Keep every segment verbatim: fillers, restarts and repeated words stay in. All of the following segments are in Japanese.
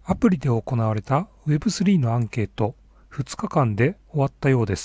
アプリで行われた ウェブスリー のアンケート、ふつかかんで終わったようです。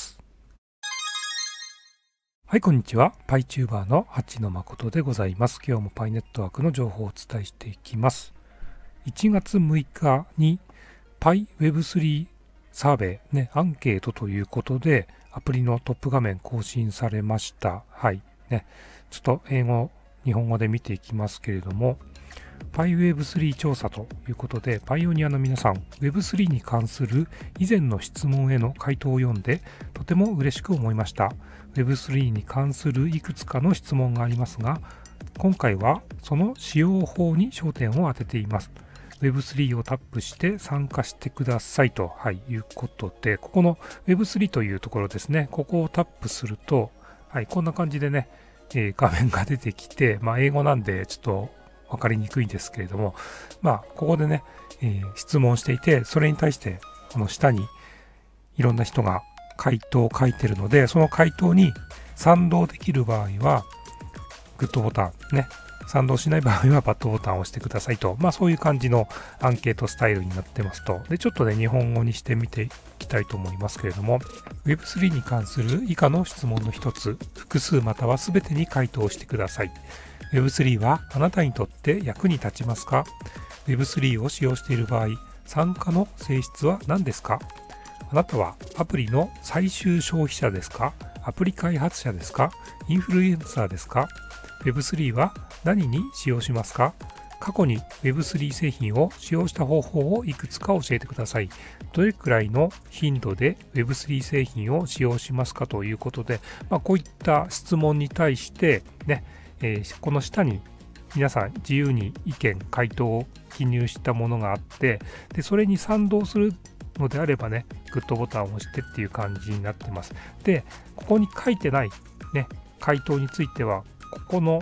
はい、こんにちは。PyTuber の八野誠でございます。今日も Pi ネットワークの情報をお伝えしていきます。いちがつむいかに Pi ウェブスリー サーベイ、ね、アンケートということで、アプリのトップ画面更新されました。はい。ね、ちょっと英語、日本語で見ていきますけれども、Pi ウェブスリー 調査ということで、パイオニアの皆さん、ウェブスリー に関する以前の質問への回答を読んで、とても嬉しく思いました。ウェブスリー に関するいくつかの質問がありますが、今回はその使用法に焦点を当てています。ウェブスリー をタップして参加してくださいと、はい、いうことで、ここの ウェブスリー というところですね、ここをタップすると、はい、こんな感じでね、えー、画面が出てきて、まあ、英語なんでちょっと分かりにくいんですけれども、まあ、ここでね、えー、質問していて、それに対して、この下にいろんな人が回答を書いてるので、その回答に賛同できる場合は、グッドボタンね、賛同しない場合はバッドボタンを押してくださいと、まあそういう感じのアンケートスタイルになってますと。で、ちょっとね、日本語にしてみていきたいと思いますけれども、ウェブスリー に関する以下の質問の一つ、複数または全てに回答してください。ウェブスリー はあなたにとって役に立ちますか？ ウェブスリー を使用している場合、参加の性質は何ですか？あなたはアプリの最終消費者ですか？アプリ開発者ですか？インフルエンサーですか？ ウェブスリー は何に使用しますか？過去に ウェブスリー 製品を使用した方法をいくつか教えてください。どれくらいの頻度で ウェブスリー 製品を使用しますかということで、まあ、こういった質問に対してね、えー、この下に皆さん自由に意見、回答を記入したものがあって、でそれに賛同するのであればね、グッドボタンを押してっていう感じになってます。で、ここに書いてないね、回答については、ここの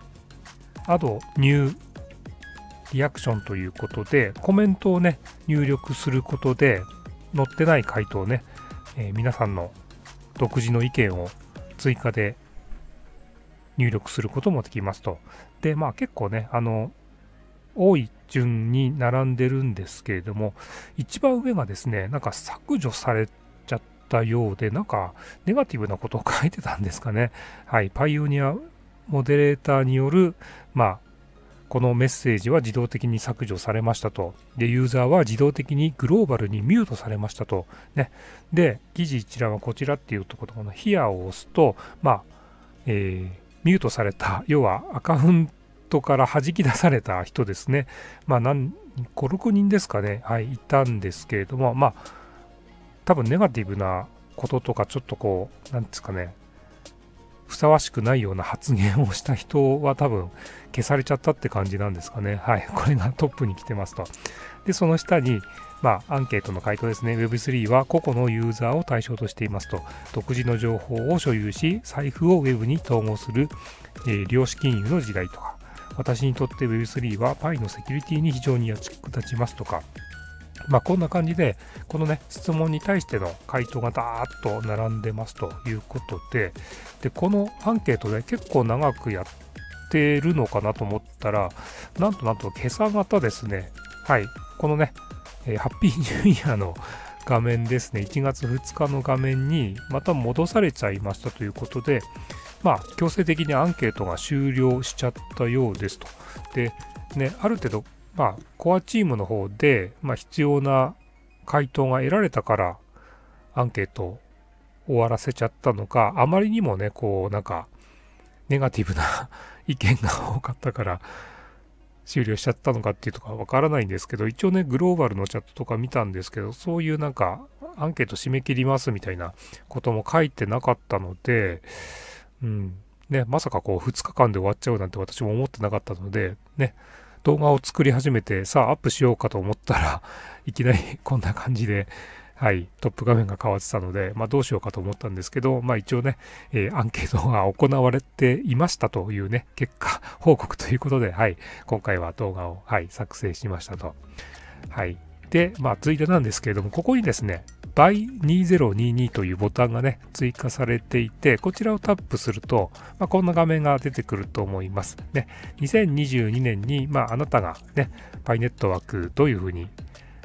Add New リアクションということで、コメントをね、入力することで、載ってない回答をね、えー、皆さんの独自の意見を追加で入力することもできますと。で、まあ結構ね、あの、多い順に並んでるんですけれども、一番上がですね、なんか削除されちゃったようで、なんかネガティブなことを書いてたんですかね。はい、パイオニアモデレーターによる、まあ、このメッセージは自動的に削除されましたと。で、ユーザーは自動的にグローバルにミュートされましたと。ね。で、記事一覧はこちらっていうところの Here を押すと、まあ、えー、ミュートされた、要はアカウントから弾き出された人ですね。まあ、何、ご、ろくにんですかね。はい、いたんですけれども、まあ、多分ネガティブなこととか、ちょっとこう、なんですかね、ふさわしくないような発言をした人は多分消されちゃったって感じなんですかね。はい。これがトップに来てますと。で、その下に、まあ、アンケートの回答ですね。ウェブスリー は個々のユーザーを対象としていますと。独自の情報を所有し、財布を Web に統合する、えー、量子金融の時代とか。私にとって ウェブスリー は Pi のセキュリティに非常に役立ちますとか。まあ、こんな感じで、このね、質問に対しての回答がダーッと並んでますということで、で、このアンケートで結構長くやってるのかなと思ったら、なんとなんと今朝方ですね、はい、このね、えー、ハッピーニューイヤーの画面ですね、いちがつふつかの画面にまた戻されちゃいましたということで、まあ、強制的にアンケートが終了しちゃったようですと。で、ね、ある程度、まあ、コアチームの方で、まあ、必要な回答が得られたからアンケートを終わらせちゃったのか、あまりにもね、こうなんかネガティブな意見が多かったから終了しちゃったのかっていうとかわからないんですけど、一応ね、グローバルのチャットとか見たんですけど、そういうなんかアンケート締め切りますみたいなことも書いてなかったので、うんね、まさかこうふつかかんで終わっちゃうなんて私も思ってなかったのでね、動画を作り始めて、さあアップしようかと思ったらいきなりこんな感じで、はい、トップ画面が変わってたので、まあ、どうしようかと思ったんですけど、まあ、一応ね、えー、アンケートが行われていましたというね、結果報告ということで、はい、今回は動画を、はい、作成しましたと。はい。で、まあ、ついでなんですけれども、ここにですね、バイにせんにじゅうに というボタンがね、追加されていて、こちらをタップすると、まあ、こんな画面が出てくると思います。ね、にせんにじゅうにねんに、まあ、あなたがね、パイネットワークどういうふうに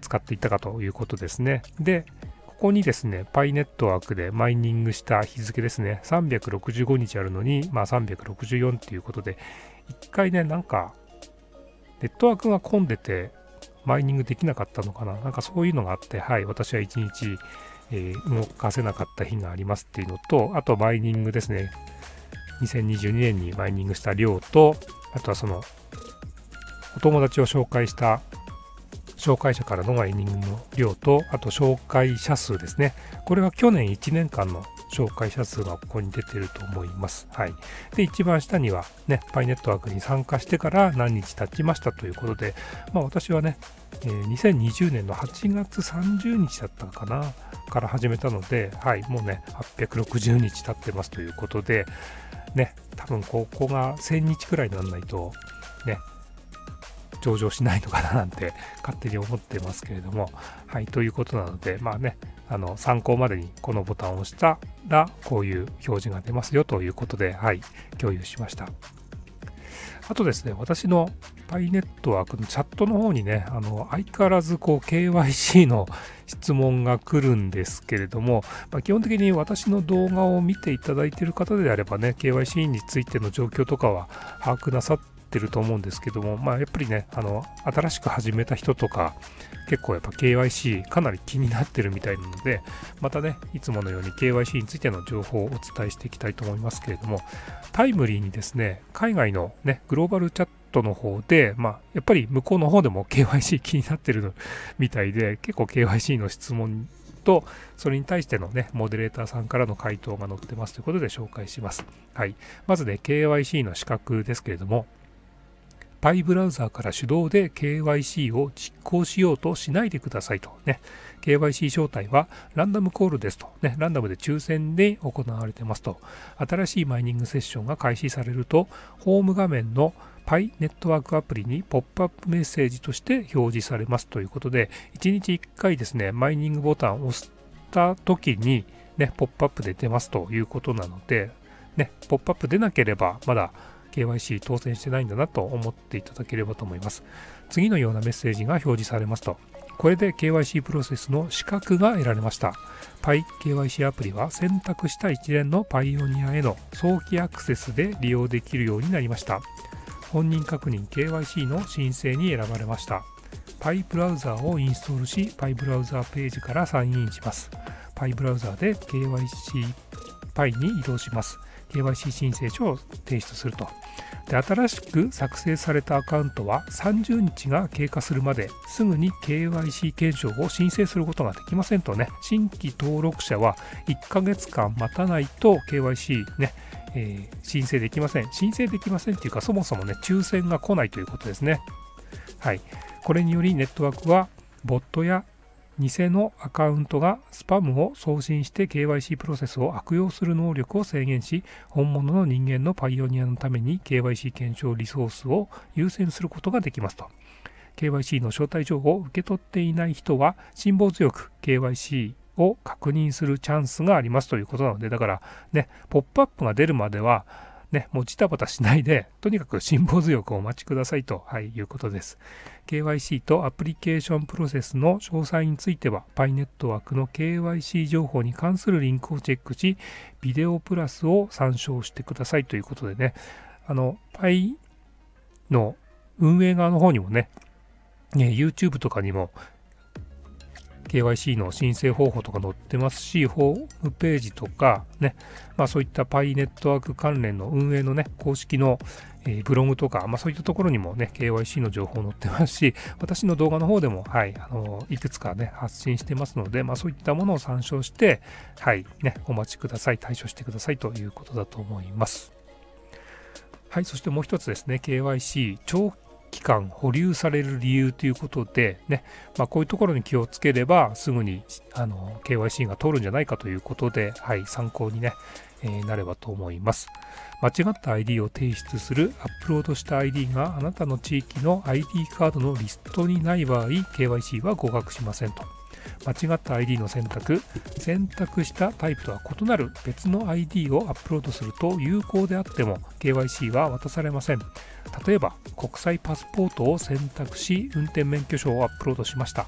使っていったかということですね。で、ここにですね、パイネットワークでマイニングした日付ですね、さんびゃくろくじゅうごにちあるのに、まあ、さんびゃくろくじゅうよんということで、一回ね、なんか、ネットワークが混んでて、マイニングできなかったのかな、なんかそういうのがあって、はい、私はいちにち、えー、動かせなかった日がありますっていうのと、あとマイニングですね、にせんにじゅうにねんにマイニングした量と、あとはその、お友達を紹介した紹介者からのマイニングの量と、あと紹介者数ですね。これは去年いちねんかんの紹介者数がここに出てると思います。はい。で、一番下にはね、パイネットワークに参加してから何日経ちましたということで、まあ私はね、えー、にせんにじゅうねんのはちがつさんじゅうにちだったかな、から始めたので、はい、もうね、はっぴゃくろくじゅうにち経ってますということで、ね、多分ここがせんにちくらいにならないと、ね、上場しないのかななんて勝手に思ってますけれども、はい、ということなので、まあね、あの参考までにこのボタンを押したら、こういう表示が出ますよということで、はい、共有しました。あとですね、私のパイネットワークのチャットの方にね、あの相変わらずこう ケーワイシー の質問が来るんですけれども、まあ、基本的に私の動画を見ていただいている方であればね、ケーワイシー についての状況とかは把握なさっててると思うんですけども、まあやっぱりね、あの新しく始めた人とか結構やっぱ ケーワイシー かなり気になってるみたいなので、またね、いつものように ケーワイシー についての情報をお伝えしていきたいと思いますけれども、タイムリーにですね、海外のね、グローバルチャットの方で、まあやっぱり向こうの方でも ケーワイシー 気になってるみたいで、結構 ケーワイシー の質問と、それに対してのね、モデレーターさんからの回答が載ってますということで紹介します。はい。まずね、ケーワイシー の資格ですけれども、パイブラウザーから手動で ケーワイシー を実行しようとしないでくださいとね。ケーワイシー 招待はランダムコールですとね。ランダムで抽選で行われてますと。新しいマイニングセッションが開始されると、ホーム画面のパイネットワークアプリにポップアップメッセージとして表示されますということで、いちにちいっかいですね、マイニングボタンを押した時にね、ポップアップで出ますということなので、ね、ポップアップ出なければまだケーワイシー 当選してないんだなと思っていただければと思います。次のようなメッセージが表示されますと、これで ケーワイシー プロセスの資格が得られました。パイ ケーワイシー アプリは選択した一連のパイオニアへの早期アクセスで利用できるようになりました。本人確認 ケーワイシー の申請に選ばれました。パイブラウザーをインストールし、パイブラウザーページからサインインします。パイブラウザーで ケーワイシー パイに移動します。ケーワイシー 申請書を提出すると。で、新しく作成されたアカウントはさんじゅうにちが経過するまですぐに ケーワイシー 検証を申請することができませんとね。新規登録者はいっかげつかん待たないと ケーワイシー ね、えー、申請できません。申請できませんっていうか、そもそもね、抽選が来ないということですね。はい。これによりネットワークはボットや偽のアカウントがスパムを送信して ケーワイシー プロセスを悪用する能力を制限し、本物の人間のパイオニアのために ケーワイシー 検証リソースを優先することができますと。ケーワイシー の招待状を受け取っていない人は辛抱強く ケーワイシー を確認するチャンスがありますということなので、だからね、ポップアップが出るまではね、もうジタバタしないで、とにかく辛抱強くお待ちくださいと、はい、いうことです。ケーワイシー とアプリケーションプロセスの詳細については、パイネットワークの ケーワイシー 情報に関するリンクをチェックし、ビデオプラスを参照してくださいということでね、あの、パイの運営側の方にもね、ね YouTube とかにも、ケーワイシー の申請方法とか載ってますし、ホームページとかね、まあそういったパイネットワーク関連の運営のね、公式の、えー、ブログとか、まあそういったところにもね、ケーワイシー の情報載ってますし、私の動画の方でも、はい、あのー、いくつかね、発信してますので、まあそういったものを参照して、はい、ね、お待ちください、対処してくださいということだと思います。はい、そしてもう一つですね、ケーワイシー 長期間保留される理由ということでね、まあ、こういうところに気をつければすぐにあの ケーワイシー が通るんじゃないかということで、はい、参考にね、えー、なればと思います。間違った アイディー を提出するアップロードした アイディー があなたの地域の アイディー カードのリストにない場合、ケーワイシー は合格しませんと。間違った アイディー の選択、選択したタイプとは異なる別の アイディー をアップロードすると有効であっても ケーワイシー は渡されません。例えば、国際パスポートを選択し、運転免許証をアップロードしました。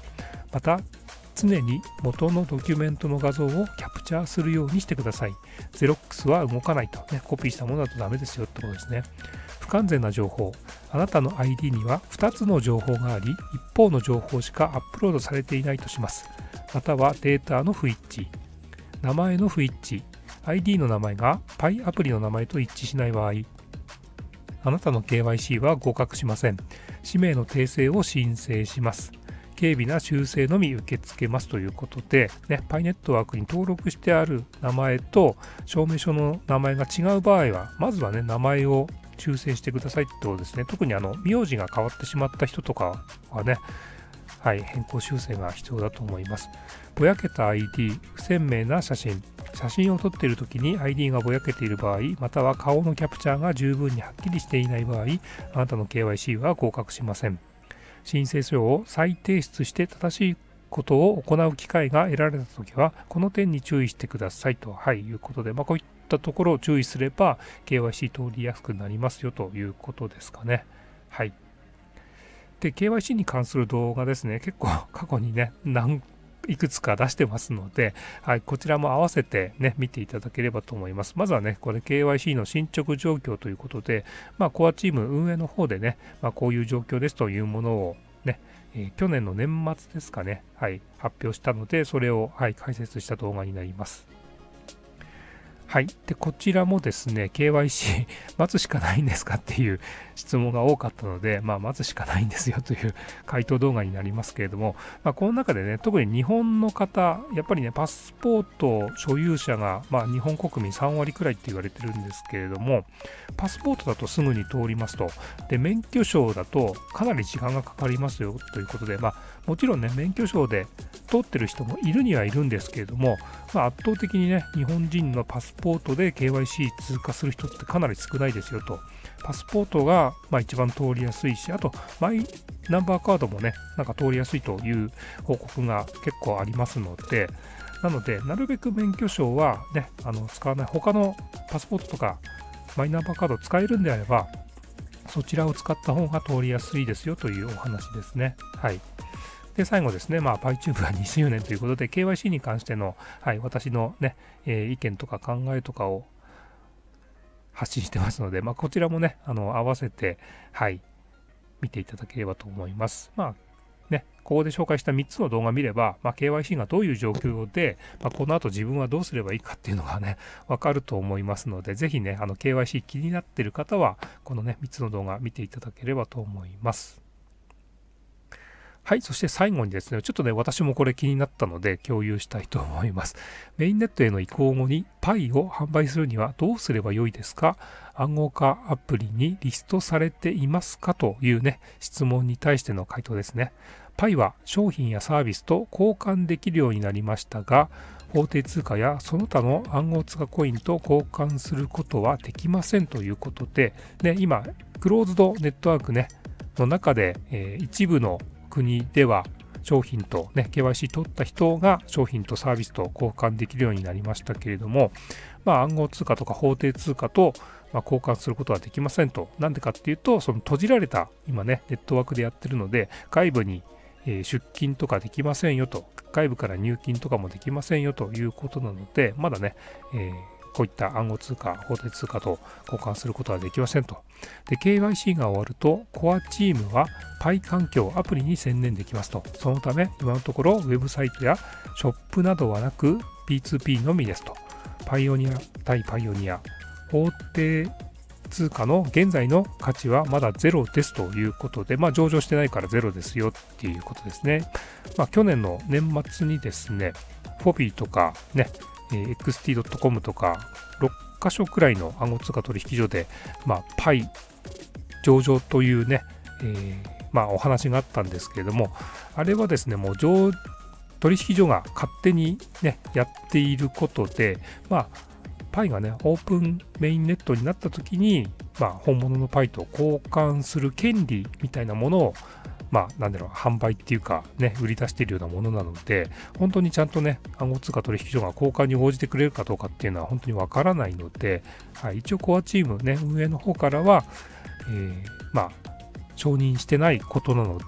また常に元のドキュメントの画像をキャプチャーするようにしてください。ゼロックスは動かないと、ね、コピーしたものだとダメですよってことですね。不完全な情報。あなたの アイディー にはふたつの情報があり、一方の情報しかアップロードされていないとします。またはデータの不一致。名前の不一致。アイディー の名前が パイ アプリの名前と一致しない場合、あなたの ケーワイシー は合格しません。氏名の訂正を申請します。軽微な修正のみ受け付けますということで、ね、パイネットワークに登録してある名前と証明書の名前が違う場合は、まずはね、名前を修正してくださいってことですね。特にあの名字が変わってしまった人とかはね、はい、変更修正が必要だと思います。ぼやけた アイディー、不鮮明な写真。写真を撮っているときに アイディー がぼやけている場合、または顔のキャプチャーが十分にはっきりしていない場合、あなたの ケーワイシー は合格しません。申請書を再提出して正しいことを行う機会が得られたときは、この点に注意してくださいと、はい、いうことで、まあ、こういったところを注意すれば ケーワイシー 通りやすくなりますよということですかね。はい。で、ケーワイシー に関する動画ですね、結構過去にね、何いくつか出してますので、はい、こちらも合わせてね、見ていただければと思います。まずはね、これ ケーワイシー の進捗状況ということで、まあ、コアチーム運営の方でね、まあ、こういう状況ですというものをね、えー、去年の年末ですかね、はい、発表したので、それを、はい、解説した動画になります。はい。で、こちらもですね、ケーワイシー 待つしかないんですかっていう質問が多かったので、まあ、待つしかないんですよという回答動画になりますけれども、まあ、この中でね、特に日本の方、やっぱりね、パスポート所有者が、まあ、日本国民さんわりくらいって言われてるんですけれども、パスポートだとすぐに通りますと。で、免許証だとかなり時間がかかりますよということで、まあ、もちろんね、免許証で通ってる人もいるにはいるんですけれども、まあ、圧倒的にね、日本人のパスポートで ケーワイシー 通過する人ってかなり少ないですよと。パスポートがまあ一番通りやすいし、あとマイナンバーカードもね、なんか通りやすいという報告が結構ありますので、なので、なるべく免許証はね、あの使わない、他のパスポートとかマイナンバーカードを使えるんであれば、そちらを使った方が通りやすいですよというお話ですね。はい。で、最後ですね、まあ、PyTube はにしゅうねんということで、ケーワイシー に関しての、はい、私のね、えー、意見とか考えとかを発信してますので、まあ、こちらもね、あの、合わせて、はい、見ていただければと思います。まあ、ね、ここで紹介したみっつの動画見れば、まあ、ケーワイシー がどういう状況で、まあ、この後自分はどうすればいいかっていうのがね、わかると思いますので、ぜひね、あの ケーワイシー 気になっている方は、このね、みっつの動画見ていただければと思います。はい、そして最後にですね、ちょっとね、私もこれ気になったので共有したいと思います。メインネットへの移行後に パイ を販売するにはどうすればよいですか？暗号化アプリにリストされていますかというね、質問に対しての回答ですね。パイ は商品やサービスと交換できるようになりましたが、法定通貨やその他の暗号通貨コインと交換することはできませんということで、ね、今、クローズドネットワークね、の中で、えー、一部の国では商品と、ね、ケーワイシー 取った人が商品とサービスと交換できるようになりましたけれども、まあ、暗号通貨とか法定通貨と、まあ、交換することはできませんと。なんでかっていうと、その閉じられた今ね、ネットワークでやってるので、外部に、えー、出金とかできませんよと、外部から入金とかもできませんよということなので、まだね、えーこういった暗号通貨、法定通貨と交換することはできませんと。で、ケーワイシー が終わると、コアチームは パイ 環境、アプリに専念できますと。そのため、今のところ、ウェブサイトやショップなどはなく、ピーツーピー のみですと。パイオニア対パイオニア、法定通貨の現在の価値はまだゼロですということで、まあ、上場してないからゼロですよっていうことですね。まあ、去年の年末にですね、フォビーとかね、エックスティードットコム とかろっかしょくらいの暗号通貨取引所で、まあ、パイ 上場というね、えー、まあ、お話があったんですけれども、あれはですね、もう上取引所が勝手にね、やっていることで、まあ、パイ がね、オープンメインネットになった時に、まあ、本物の パイ と交換する権利みたいなものをまあ、なんだろう、販売っていうか、ね、売り出しているようなものなので、本当にちゃんとね、暗号通貨取引所が交換に応じてくれるかどうかっていうのは本当にわからないので、はい、一応コアチームね、運営の方からは、えー、まあ、承認してないことなので、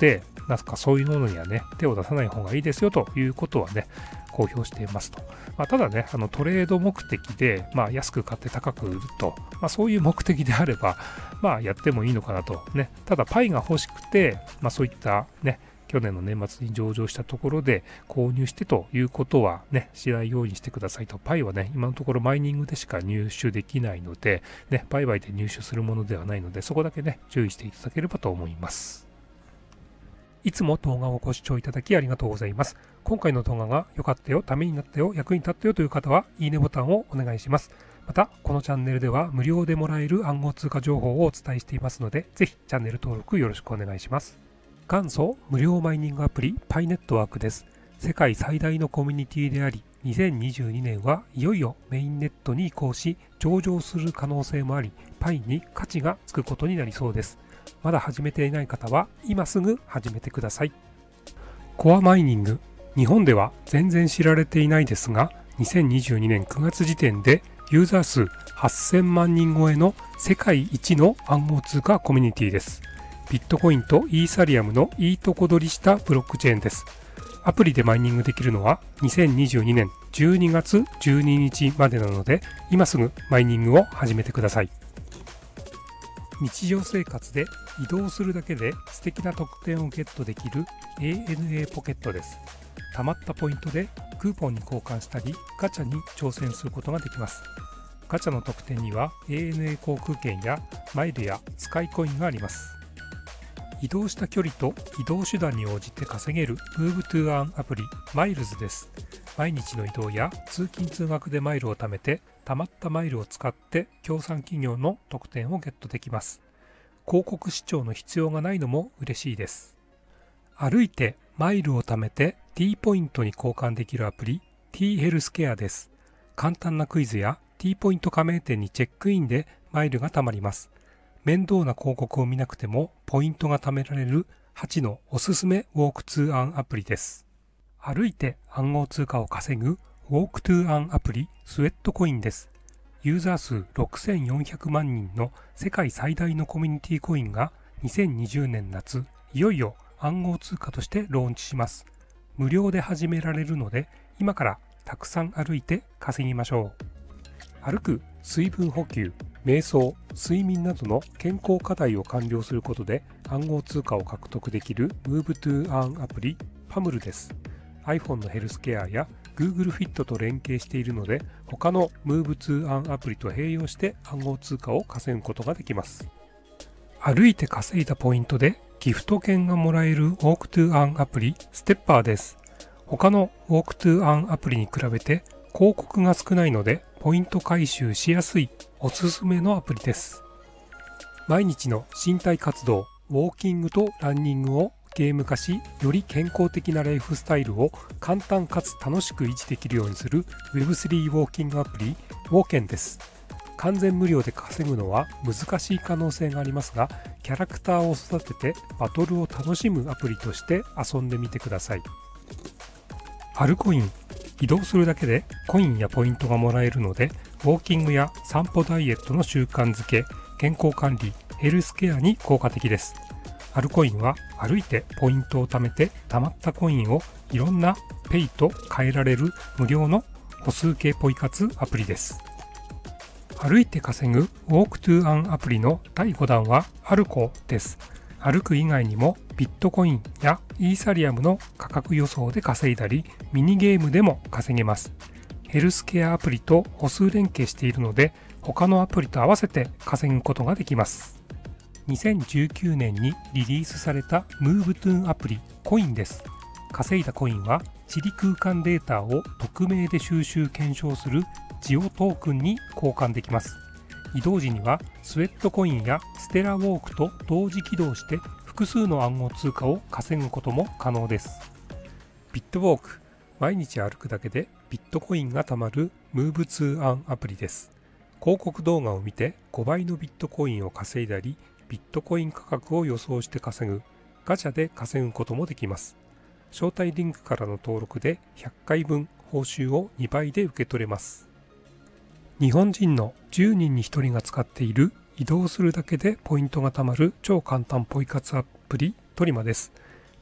なんかそういうものにはね、手を出さない方がいいですよということはね、公表していますと。まあ、ただね、あのトレード目的で、まあ、安く買って高く売ると、まあ、そういう目的であれば、まあ、やってもいいのかなと。ね、ただ、パイが欲しくて、まあ、そういったね、去年の年末に上場したところで購入してということはね、しないようにしてくださいと。パイはね、今のところマイニングでしか入手できないので、ね、売買で入手するものではないので、そこだけね、注意していただければと思います。いつも動画をご視聴いただきありがとうございます。今回の動画が良かったよ、ためになったよ、役に立ったよという方は、いいねボタンをお願いします。また、このチャンネルでは無料でもらえる暗号通貨情報をお伝えしていますので、ぜひチャンネル登録よろしくお願いします。元祖無料マイニングアプリ パイネットワークです。世界最大のコミュニティであり、にせんにじゅうにねんはいよいよメインネットに移行し、上場する可能性もあり、パイに価値がつくことになりそうです。まだ始めていない方は今すぐ始めてください。コアマイニング、日本では全然知られていないですが、にせんにじゅうにねんくがつ時点でユーザー数はっせんまんにん超えの世界一の暗号通貨コミュニティです。ビットコインとイーサリアムのいいとこ取りしたブロックチェーンです。アプリでマイニングできるのはにせんにじゅうにねんじゅうにがつじゅうににちまでなので、今すぐマイニングを始めてください。日常生活で移動するだけで素敵な特典をゲットできる エーエヌエー ポケットです。貯まったポイントでクーポンに交換したりガチャに挑戦することができます。ガチャの特典には エーエヌエー 航空券やマイルやスカイコインがあります。移動した距離と移動手段に応じて稼げる Move to Earn アプリマイルズです。毎日の移動や通勤通学でマイルを貯めて、貯まったマイルを使って協賛企業の特典をゲットできます。広告視聴の必要がないのも嬉しいです。歩いてマイルを貯めて T ポイントに交換できるアプリ T ヘルスケアです。簡単なクイズや T ポイント加盟店にチェックインでマイルが貯まります。面倒な広告を見なくてもポイントが貯められるはちのおすすめウォークトゥーアンアプリです。歩いて暗号通貨を稼ぐウォークトゥーアンアプリスウェットコインです。ユーザー数ろくせんよんひゃくまんにんの世界最大のコミュニティコインがにせんにじゅうねん夏、いよいよ暗号通貨としてローンチします。無料で始められるので、今からたくさん歩いて稼ぎましょう。歩く、水分補給、瞑想、睡眠などの健康課題を完了することで暗号通貨を獲得できる Move to Earn アプリ パムル です。iPhone のヘルスケアや Google Fit と連携しているので、他の Move to Earn アプリと併用して暗号通貨を稼ぐことができます。歩いて稼いだポイントでギフト券がもらえる Walk to Earn アプリステッパーです。他の Walk to Earn アプリに比べて広告が少ないのでポイント回収しやすいおすすめのアプリです。毎日の身体活動、ウォーキングとランニングをゲーム化し、より健康的なライフスタイルを簡単かつ楽しく維持できるようにする ウェブスリー ウォーキングアプリウォーケンです。完全無料で稼ぐのは難しい可能性がありますが、キャラクターを育ててバトルを楽しむアプリとして遊んでみてください。アルコイン、移動するだけでコインやポイントがもらえるので、ウォーキングや散歩ダイエットの習慣づけ、健康管理、ヘルスケアに効果的です。アルコインは歩いてポイントを貯めて貯まったコインをいろんなペイと変えられる無料の歩数計ポイ活アプリです。歩いて稼ぐウォークトゥーアンアプリのだいごだんはアルコです。歩く以外にもビットコインやイーサリアムの価格予想で稼いだり、ミニゲームでも稼げます。ヘルスケアアプリと歩数連携しているので、他のアプリと合わせて稼ぐことができます。にせんじゅうきゅうねんにリリースされた MoveToon アプリコインです。稼いだコインは地理空間データを匿名で収集検証するジオトークンに交換できます。移動時にはスウェットコインやステラウォークと同時起動して複数の暗号通貨を稼ぐことも可能です。ビットウォーク、毎日歩くだけでビットコインが貯まる MoveToEarn アプリです。広告動画を見てごばいのビットコインを稼いだり、ビットコイン価格を予想して稼ぐ、ガチャで稼ぐこともできます。招待リンクからの登録でひゃっかいぶん報酬をにばいで受け取れます。日本人のじゅうにんにひとりが使っている移動するだけでポイントが貯まる超簡単ポイ活アプリトリマです。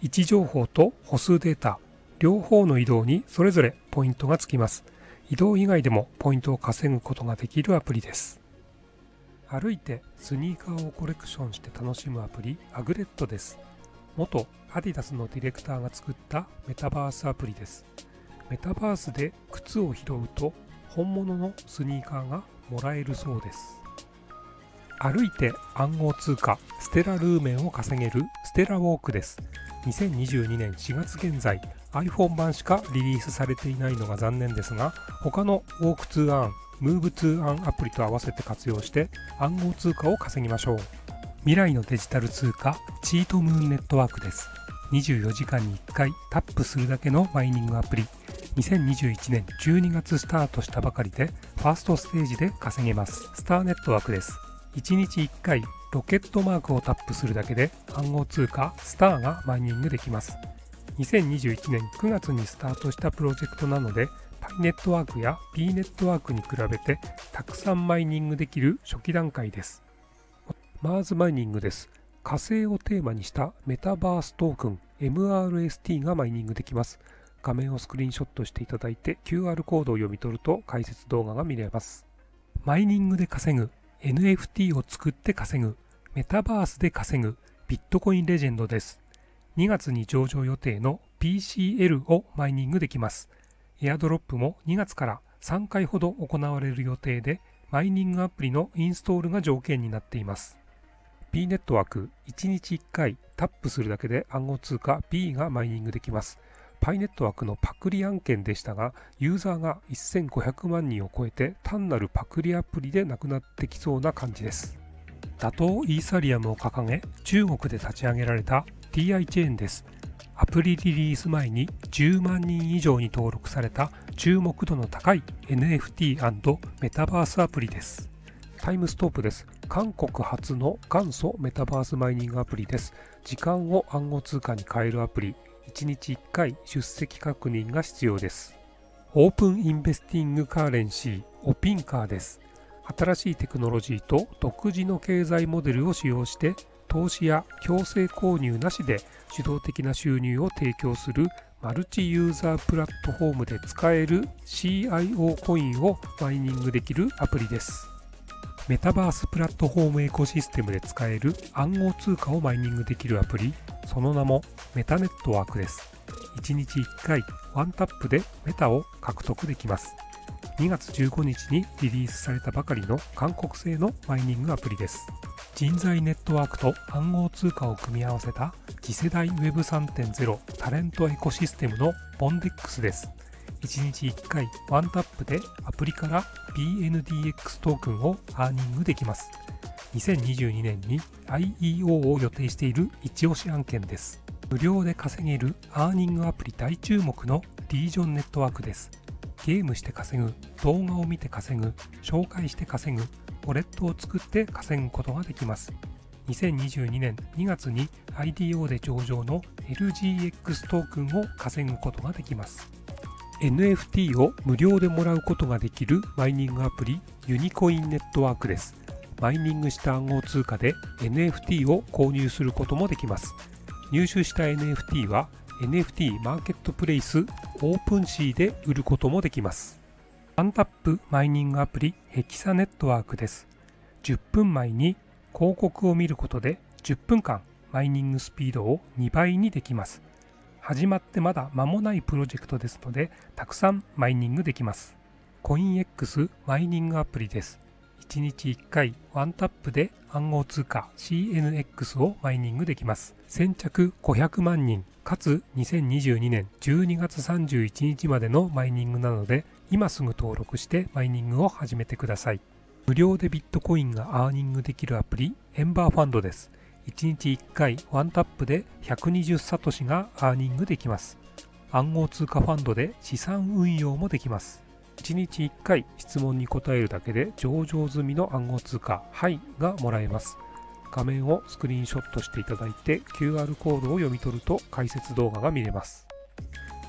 位置情報と歩数データ、両方の移動にそれぞれポイントがつきます。移動以外でもポイントを稼ぐことができるアプリです。歩いてスニーカーをコレクションして楽しむアプリ、アグレットです。元アディダスのディレクターが作ったメタバースアプリです。メタバースで靴を拾うと本物のスニーカーがもらえるそうです。歩いて暗号通貨ステラルーメンを稼げるステラウォークです。にせんにじゅうにねんしがつ現在 iPhone 版しかリリースされていないのが残念ですが、他の Walk to Earn、Move to Earn アプリと合わせて活用して暗号通貨を稼ぎましょう。未来のデジタル通貨チートムーンネットワークです。にじゅうよじかんにいっかいタップするだけのマイニングアプリ。にせんにじゅういちねんじゅうにがつスタートしたばかりでファーストステージで稼げます。スターネットワークです。いちにちいっかいロケットマークをタップするだけで暗号通貨スターがマイニングできます。にせんにじゅういちねんくがつにスタートしたプロジェクトなので パイネットワークや P ネットワークに比べてたくさんマイニングできる初期段階です。マーズマイニングです。火星をテーマにしたメタバーストークン エムアールエスティー がマイニングできます。画面をスクリーンショットしていただいて キューアール コードを読み取ると解説動画が見れます。マイニングで稼ぐ、エヌエフティー を作って稼ぐ、メタバースで稼ぐ、ビットコインレジェンドです。にがつに上場予定の ピーシーエル をマイニングできます。エアドロップもにがつからさんかいほど行われる予定で、マイニングアプリのインストールが条件になっています。P ネットワーク、いちにちいっかいタップするだけで暗号通貨 P がマイニングできます。パイネットワークのパクリ案件でしたが、ユーザーがせんごひゃくまんにんを超えて単なるパクリアプリでなくなってきそうな感じです。打倒イーサリアムを掲げ、中国で立ち上げられた ティーアイ チェーンです。アプリリリース前にじゅうまんにん以上に登録された注目度の高い エヌエフティー& メタバースアプリです。タイムストープです。韓国初の元祖メタバースマイニングアプリです。時間を暗号通貨に変えるアプリ。いちにちいっかい出席確認が必要です。オープンインベスティングカーレンシー、オピンカーです。新しいテクノロジーと独自の経済モデルを使用して、投資や強制購入なしで主導的な収入を提供するマルチユーザープラットフォームで使える シーアイオー コインをマイニングできるアプリです。メタバースプラットフォームエコシステムで使える暗号通貨をマイニングできるアプリ、その名もメタネットワークです。いちにちいっかいワンタップでメタを獲得できます。にがつじゅうごにちにリリースされたばかりの韓国製のマイニングアプリです。人材ネットワークと暗号通貨を組み合わせた次世代 ウェブさんてんゼロ タレントエコシステムのボンデックスです。いちにちいっかいワンタップでアプリから ビーエヌディーエックス トークンをアーニングできます。にせんにじゅうにねんに アイイーオー を予定している一押し案件です。無料で稼げるアーニングアプリ大注目のリージョンネットワークです。ゲームして稼ぐ、動画を見て稼ぐ、紹介して稼ぐ、ウォレットを作って稼ぐことができます。にせんにじゅうにねんにがつに アイディーオー で上場の エルジーエックス トークンを稼ぐことができます。エヌエフティー を無料でもらうことができるマイニングアプリユニコインネットワークです。マイニングした暗号通貨で エヌエフティー を購入することもできます。入手した エヌエフティー は エヌエフティー マーケットプレイスオープンシーで売ることもできます。ワンタップマイニングアプリヘキサネットワークです。じゅっぷんまえに広告を見ることでじゅっぷんかんマイニングスピードをにばいにできます。始まってまだ間もないプロジェクトですので、たくさんマイニングできます。コインエックス マイニングアプリです。いちにちいっかいワンタップで暗号通貨 シーエヌエックス をマイニングできます。先着ごひゃくまんにん、かつにせんにじゅうにねんじゅうにがつさんじゅういちにちまでのマイニングなので、今すぐ登録してマイニングを始めてください。無料でビットコインがアーニングできるアプリ、エンバーファンドです。いちにちいっかいワンタップでひゃくにじゅうサトシがアーニングできます。暗号通貨ファンドで資産運用もできます。いちにちいっかい質問に答えるだけで上場済みの暗号通貨 ハイ がもらえます。画面をスクリーンショットしていただいて キューアール コードを読み取ると解説動画が見れます。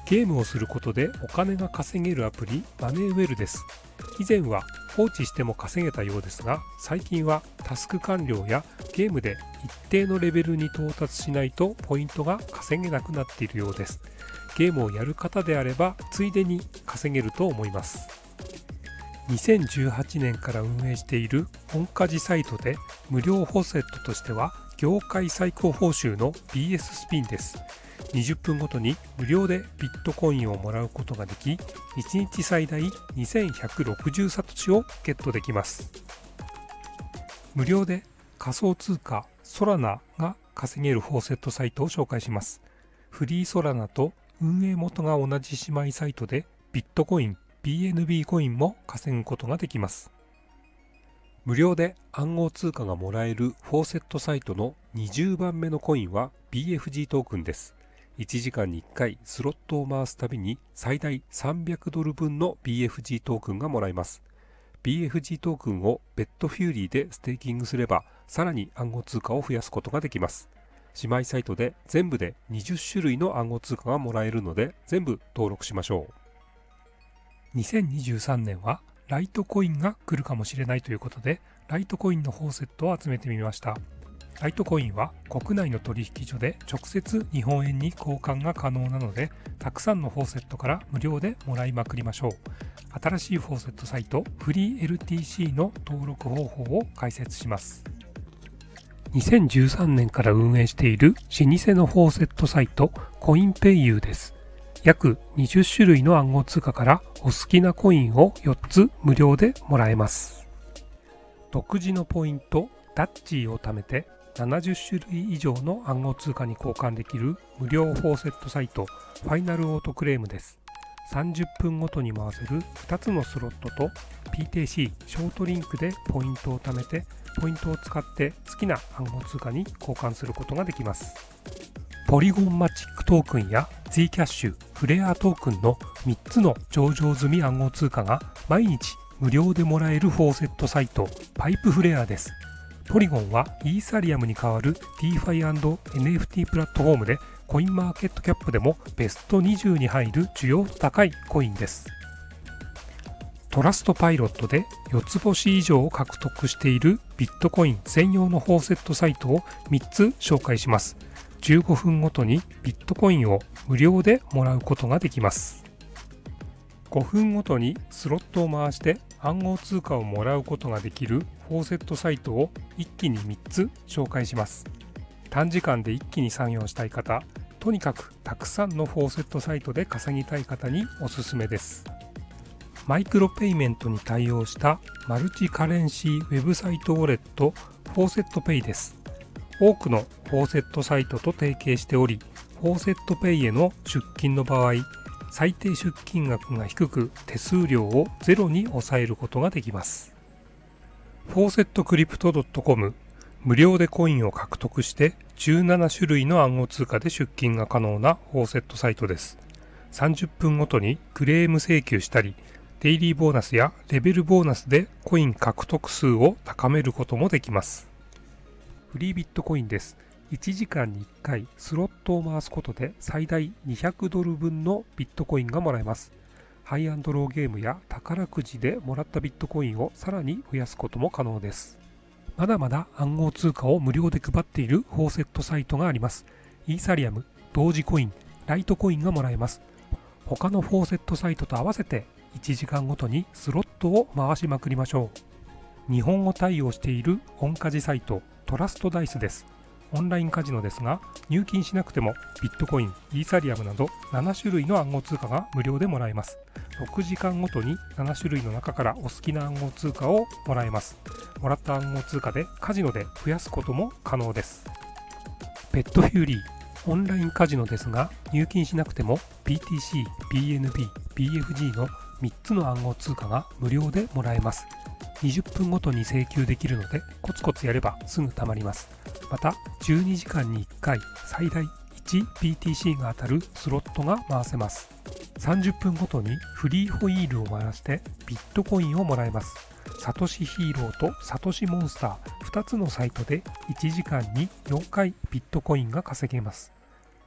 ゲームをすることでお金が稼げるアプリマネーウェルです。以前は放置しても稼げたようですが、最近はタスク完了やゲームで一定のレベルに到達しないとポイントが稼げなくなっているようです。ゲームをやる方であればついでに稼げると思います。にせんじゅうはちねんから運営している本家事サイトで無料フォセットとしては業界最高報酬の ビーエス スピンです。にじゅっぷんごとに無料でビットコインをもらうことができ、いちにち最大にせんひゃくろくじゅうサトシをゲットできます。無料で仮想通貨ソラナが稼げるフォーセットサイトを紹介します。フリーソラナと運営元が同じ姉妹サイトでビットコイン、ビーエヌビー コインも稼ぐことができます。無料で暗号通貨がもらえるフォーセットサイトのにじゅうばんめのコインは ビーエフジー トークンです。いちじかんにいっかいスロットを回すたびに最大さんびゃくドル分の ビーエフジー トークンがもらえます。ビーエフジー トークンをベッドフューリーでステーキングすればさらに暗号通貨を増やすことができます。姉妹サイトで全部でにじゅっしゅるいの暗号通貨がもらえるので全部登録しましょう。にせんにじゅうさんねんはライトコインが来るかもしれないということで、ライトコインのフォーセットを集めてみました。ライトコインは国内の取引所で直接日本円に交換が可能なので、たくさんのフォーセットから無料でもらいまくりましょう。新しいフォーセットサイトフリー エルティーシー の登録方法を解説します。にせんじゅうさんねんから運営している老舗のフォーセットサイトコインペイユーです。約にじゅっしゅるいの暗号通貨からお好きなコインをよっつ無料でもらえます。独自のポイントダッチーを貯めてななじゅっしゅるい以上の暗号通貨に交換できる無料フォーセットサイトファイナルオートクレームです。さんじゅっぷんごとに回せるふたつのスロットと ピーティーシー ショートリンクでポイントを貯めて、ポイントを使って好きな暗号通貨に交換することができます。ポリゴンマチックトークンや Z キャッシュ、フレアトークンのみっつの上場済み暗号通貨が毎日無料でもらえるフォーセットサイトパイプフレアです。ポリゴンはイーサリアムに代わる ディーファイ &エヌエフティー プラットフォームでコインマーケットキャップでもベストにじゅうに入る需要高いコインです。トラストパイロットでよっつ星以上を獲得しているビットコイン専用のフォーセットサイトをみっつ紹介します。じゅうごふんごとにビットコインを無料でもらうことができます。ごふんごとにスロットを回して暗号通貨をもらうことができるフォーセットサイトを一気にみっつ紹介します。短時間で一気に作業したい方、とにかくたくさんのフォーセットサイトで稼ぎたい方におすすめです。マイクロペイメントに対応したマルチカレンシーウェブサイトウォレットフォーセットペイです。多くのフォーセットサイトと提携しており、フォーセットペイへの出金の場合、最低出金額が低く手数料をゼロに抑えることができます。フォーセットクリプトドットコム、無料でコインを獲得してじゅうななしゅるいの暗号通貨で出金が可能なフォーセットサイトです。さんじゅっぷんごとにクレーム請求したり、デイリーボーナスやレベルボーナスでコイン獲得数を高めることもできます。フリービットコインです。いちじかんにいっかいスロットを回すことで最大にひゃくドルぶんのビットコインがもらえます。ハイアンドローゲームや宝くじでもらったビットコインをさらに増やすことも可能です。まだまだ暗号通貨を無料で配っているフォーセットサイトがあります。イーサリアム、同時コイン、ライトコインがもらえます。他のフォーセットサイトと合わせていちじかんごとにスロットを回しまくりましょう。日本語対応しているオンカジサイトトラストダイスです。オンラインカジノですが、入金しなくてもビットコイン、イーサリアムなどななしゅるいの暗号通貨が無料でもらえます。ろくじかんごとにななしゅるいの中からお好きな暗号通貨をもらえます。もらった暗号通貨でカジノで増やすことも可能です。ペットフューリー、オンラインカジノですが、入金しなくても ビーティーシー、ビーエヌビー、ビーエフジー のみっつの暗号通貨が無料でもらえます。にじゅっぷんごとに請求できるのでコツコツやればすぐ貯まります。またじゅうにじかんにいっかい最大いちビーティーシー が当たるスロットが回せます。さんじゅっぷんごとにフリーホイールを回してビットコインをもらえます。サトシヒーローとサトシモンスターふたつのサイトでいちじかんによんかいビットコインが稼げます。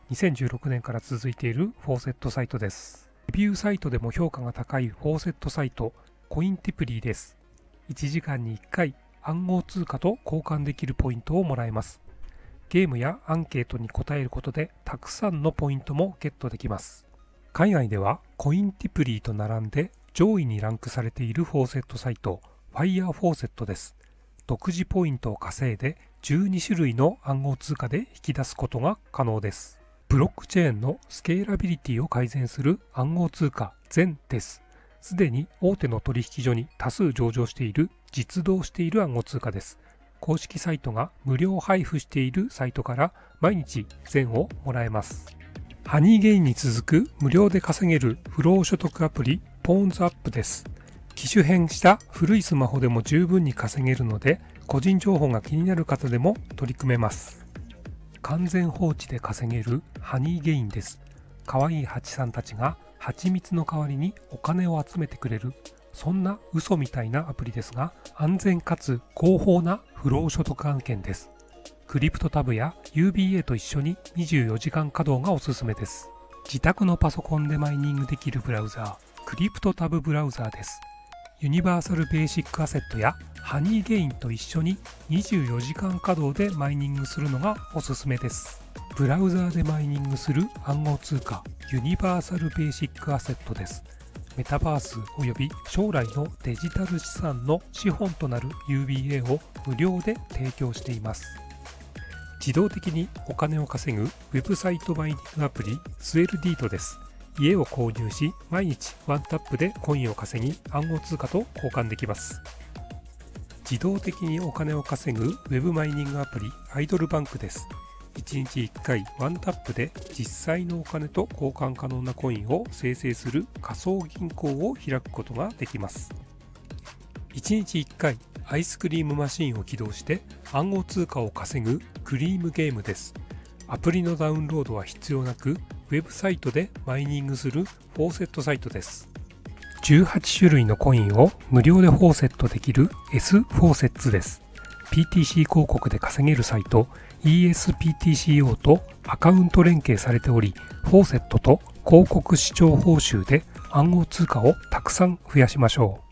にせんじゅうろくねんから続いているフォーセットサイトです。レビューサイトでも評価が高いフォーセットサイト、コインティプリーです。いちじかんにいっかい暗号通貨と交換できるポイントをもらえます。ゲームやアンケートに答えることでたくさんのポイントもゲットできます。海外ではコインティプリーと並んで上位にランクされているフォーセットサイト、ファイヤーフォーセットです。独自ポイントを稼いでじゅうにしゅるいの暗号通貨で引き出すことが可能です。ブロックチェーンのスケーラビリティを改善する暗号通貨ゼンです。すでに大手の取引所に多数上場している実動している暗号通貨です。公式サイトが無料配布しているサイトから毎日ゼンをもらえます。ハニーゲインに続く無料で稼げる不労所得アプリポーンズアップです。機種変した古いスマホでも十分に稼げるので、個人情報が気になる方でも取り組めます。完全放置で稼げるハニーゲインです。かわいいハチさんたちが蜂蜜の代わりにお金を集めてくれる、そんな嘘みたいなアプリですが、安全かつ合法な不労所得案件です。クリプトタブや ユービーエー と一緒ににじゅうよじかん稼働がおすすめです。自宅のパソコンでマイニングできるブラウザー、クリプトタブブラウザーです。ユニバーサルベーシックアセットやハニーゲインと一緒ににじゅうよじかん稼働でマイニングするのがおすすめです。ブラウザーでマイニングする暗号通貨ユニバーサルベーシックアセットです。メタバースおよび将来のデジタル資産の資本となる ユービーエー を無料で提供しています。自動的にお金を稼ぐウェブサイトマイニングアプリスエルディートです。家を購入し、毎日ワンタップでコインを稼ぎ、暗号通貨と交換できます。自動的にお金を稼ぐウェブマイニングアプリアイドルバンクです。いちにちいっかいワンタップで実際のお金と交換可能なコインを生成する仮想銀行を開くことができます。いちにちいっかいアイスクリームマシンを起動して暗号通貨を稼ぐクリームゲームです。アプリのダウンロードは必要なく、ウェブサイトでマイニングするフォーセットサイトです。じゅうはちしゅるいのコインを無料でフォーセットできる エス フォーセッツです。ピーティーシー 広告で稼げるサイト イーエスピーティーシーオー とアカウント連携されており、フォーセットと広告視聴報酬で暗号通貨をたくさん増やしましょう。